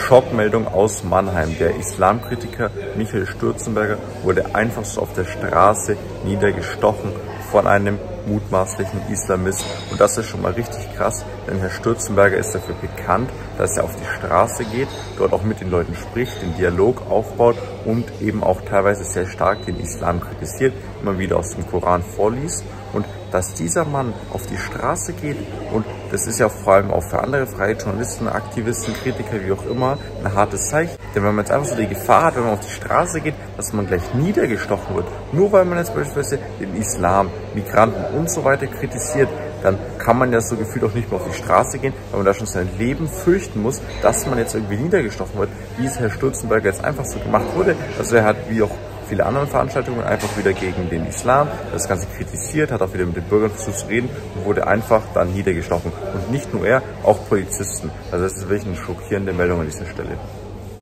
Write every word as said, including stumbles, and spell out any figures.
Schockmeldung aus Mannheim. Der Islamkritiker Michael Stürzenberger wurde einfach so auf der Straße niedergestochen von einem mutmaßlichen Islamisten. Und das ist schon mal richtig krass, denn Herr Stürzenberger ist dafür bekannt, dass er auf die Straße geht, dort auch mit den Leuten spricht, den Dialog aufbaut und eben auch teilweise sehr stark den Islam kritisiert, immer wieder aus dem Koran vorliest. Und dass dieser Mann auf die Straße geht, und das ist ja vor allem auch für andere freie Journalisten, Aktivisten, Kritiker, wie auch immer, ein hartes Zeichen. Denn wenn man jetzt einfach so die Gefahr hat, wenn man auf die Straße geht, dass man gleich niedergestochen wird, nur weil man jetzt beispielsweise den Islam, Migranten und so weiter kritisiert, dann kann man ja so gefühlt auch nicht mehr auf die Straße gehen, weil man da schon sein Leben fürchten muss, dass man jetzt irgendwie niedergestochen wird, wie es Herr Stürzenberger jetzt einfach so gemacht wurde. Also er hat, wie auch viele andere Veranstaltungen, einfach wieder gegen den Islam das Ganze kritisiert, hat auch wieder mit den Bürgern versucht zu reden und wurde einfach dann niedergestochen. Und nicht nur er, auch Polizisten. Also das ist wirklich eine schockierende Meldung an dieser Stelle.